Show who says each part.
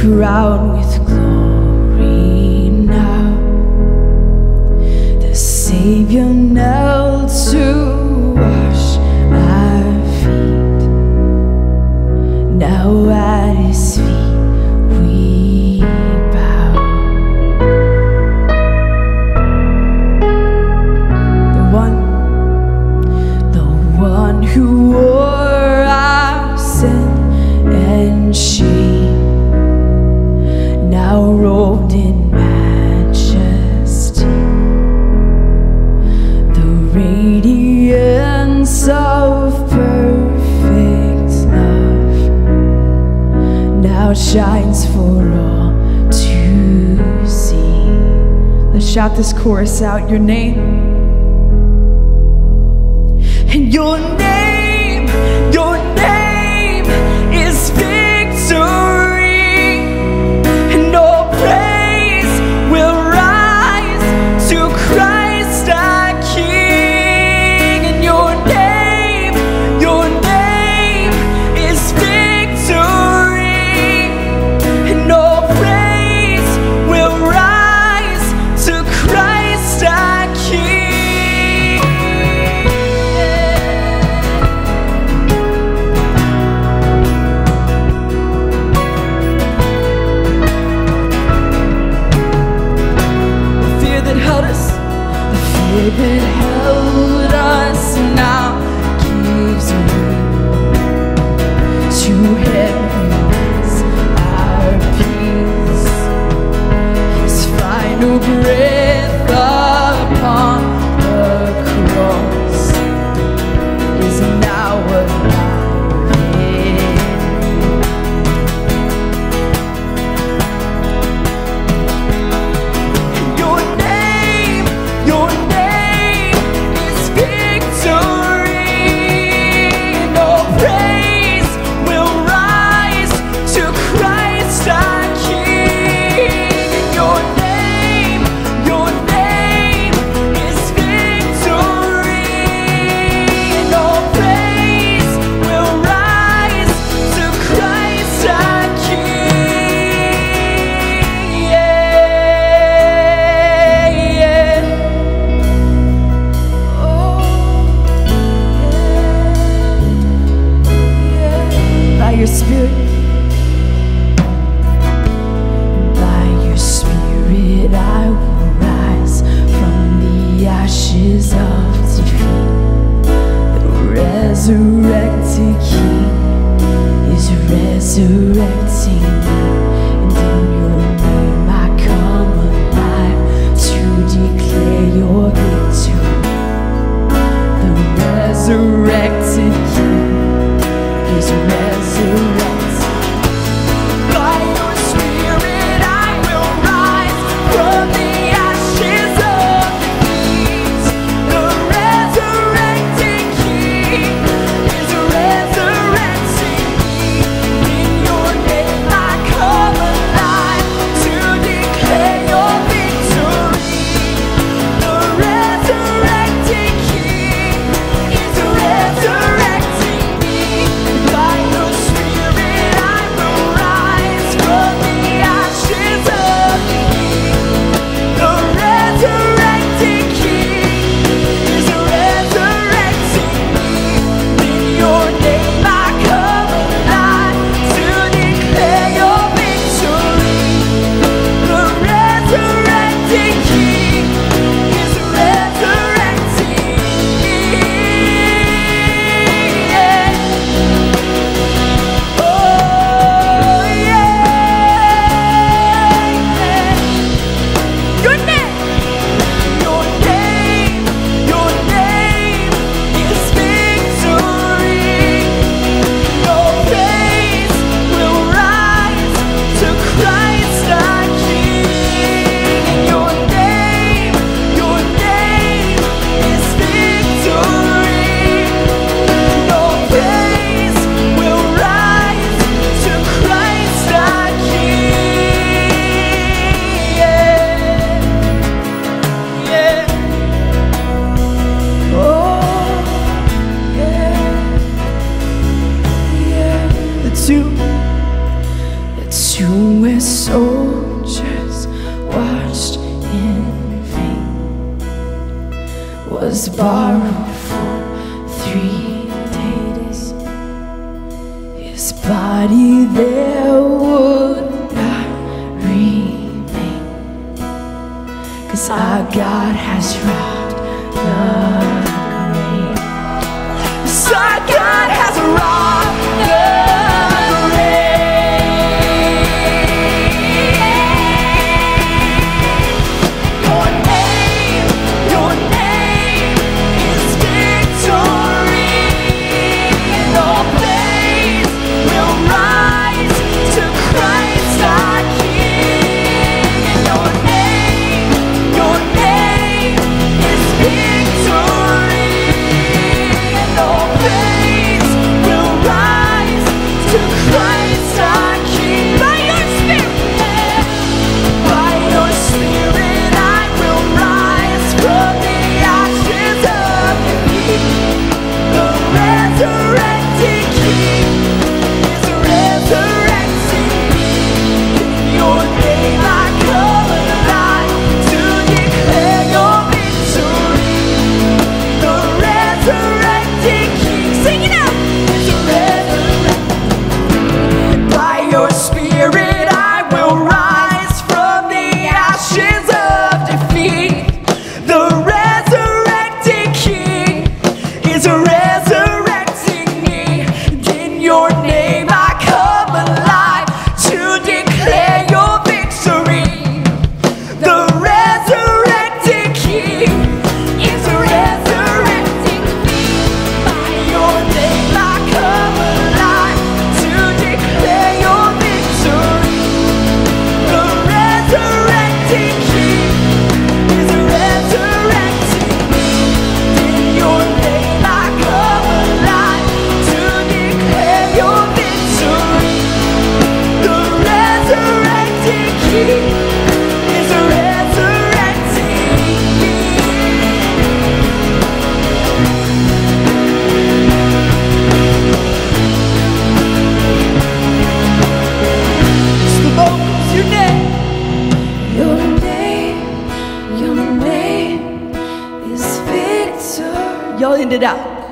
Speaker 1: crowned with glory now. The Savior knelt to wash our feet. Now at his feet we bow. The one who wore our sin and shame, now robed in majesty, the radiance of perfect love now shines for all to see. Let's shout this chorus out. Your name, and your name is victory, and all praise will rise to Christ our King. And your name is victory, and all praise will rise to Christ our King. That held us now gives way to heaven's our peace. His final breath upon the cross is now alive in me. Your name by your spirit I will rise from the ashes of defeat. The resurrected King is resurrecting me, and in your name I come alive to declare your victory. The resurrected King is resurrecting. Come tomb where soldiers watched in vain was borrowed for 3 days. His body there would not remain, 'cause our God has robbed the grave. 'Cause our God has robbed the
Speaker 2: Y'all ended up.